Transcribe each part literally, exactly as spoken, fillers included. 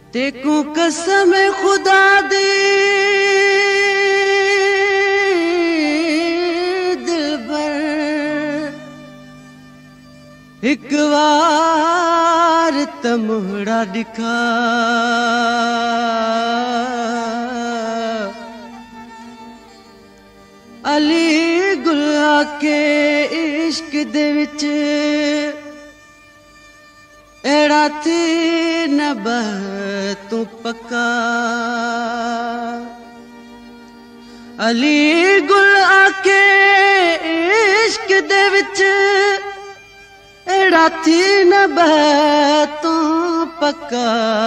तेकू कसम खुदा दी दिलबर एक बार तमुड़ा दिखा अली गुला के इश्क दे विच एड़ा थी न बह तू पक्का अली गुला के इश्क दे विच एड़ा थी न बह तू पक्का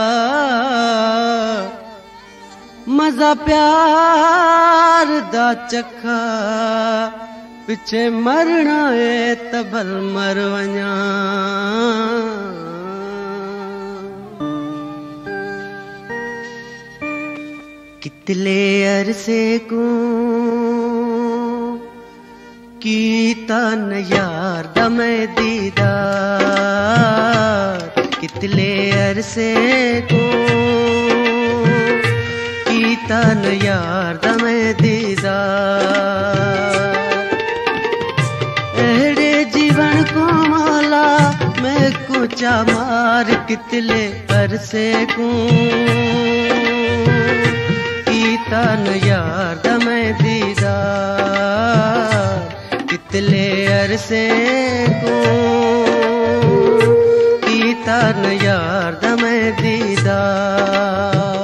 मजा प्यार दा चखा पिछे मरना है तबल मर वञा कितले अरसे को कीता न यार दमे दीदार कितले अरसे को कीता न यार दमे दीदार एड़े जीवन को माला मैं कुचा मार कितले अरसे को कीता न यार दमे दीदार कितले अरसे को कीता न यार दमे दीदार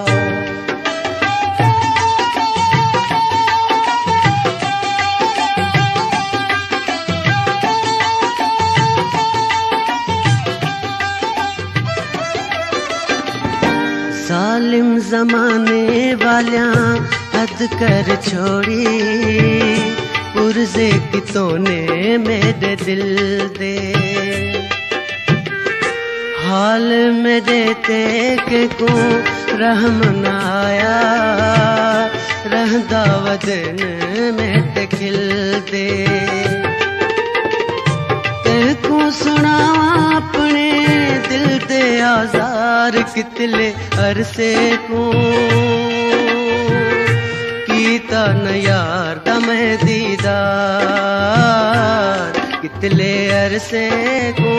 सालिम जमाने वाल्या हद कर छोड़ी पुरजे कितों ने मेरे दिल दे हाल मेरे ते को रहम न आया रहदा वदन में ते खिल दे तेको सुनावा अपने दिल दे आजार कितले अरसे को कीता न यार दमे दीदार कितले अरसे को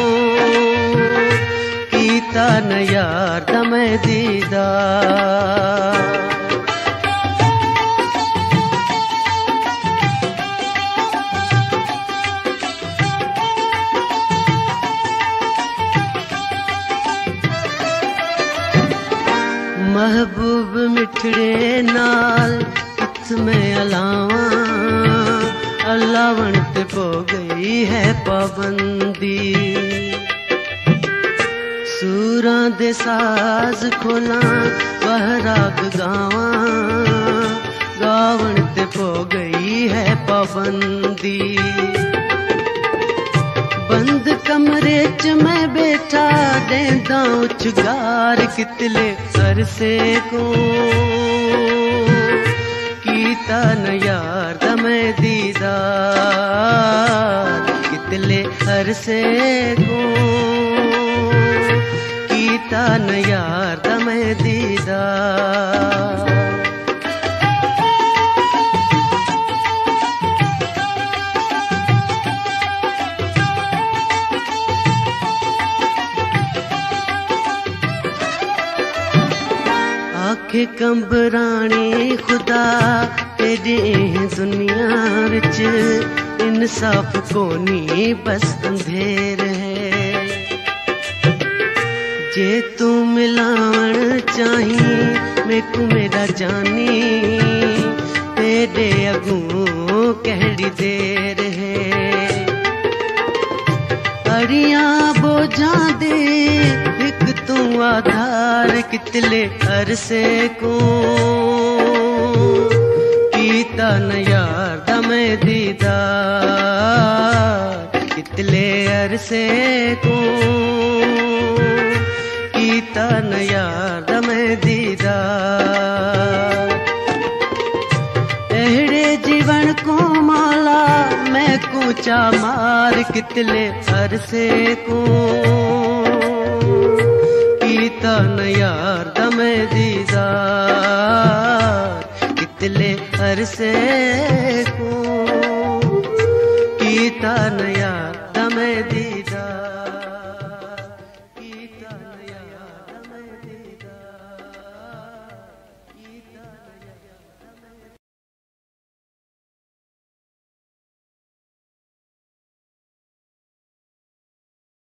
कीता न यार दमे दीदार महबूब मिठड़े नाल कित में अलावा अल्लावन पे पो गई है पाबंदी सूरा दे साज खोला बहराग गावा गावन ते पो गई है पाबंदी बंद कमरे च मैं बैठा देंदा उचगार कितले अरसे को कीता न यार दमे दीदार कितले अरसे को कीता न यार दमे दीदार आखे कंबरानी खुदा तेरी दुनिया विच इंसाफ कोनी बस अंधेर है जे तू मिलावण चाही मेकू मेरा जानी तेरे अगू कहड़ी देर है अड़ियां बोझा दे एक तू आधार कितले अरसे को कीता न यार दमे दीदार कितले अरसे को कीता न यार दमे दीदार एड़े जीवन को माला मैं कूचा मार कितले अरसे को कीता न यार दमे दीदार कितले अरसे को कीता न यार